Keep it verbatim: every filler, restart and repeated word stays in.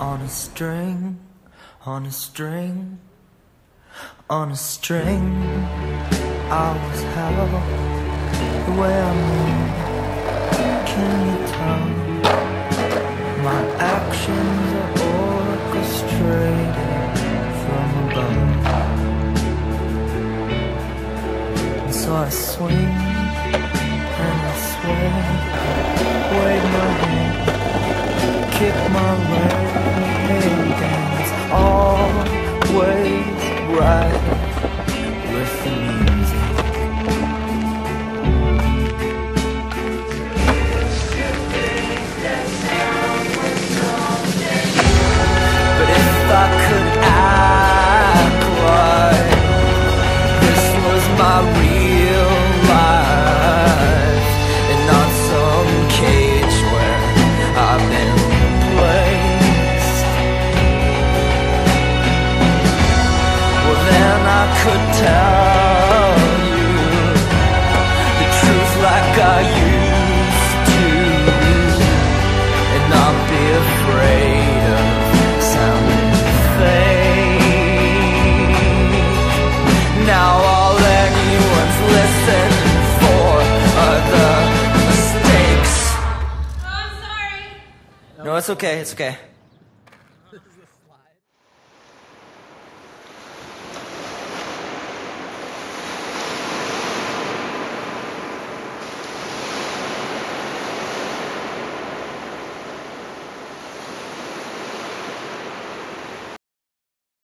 On a string, on a string, on a string, I was held the way I move. Can you tell? My actions are orchestrated from above. And so I swing and I sway, wave my hand, kick my leg, and it's always right with the music. But if I could act like this was my real life and not some cage where I've been placed, well then I could tell you the truth like I used to, and not be afraid of sounding fake. Now all anyone's listening for are the mistakes. Oh, I'm sorry. No, it's okay, it's okay.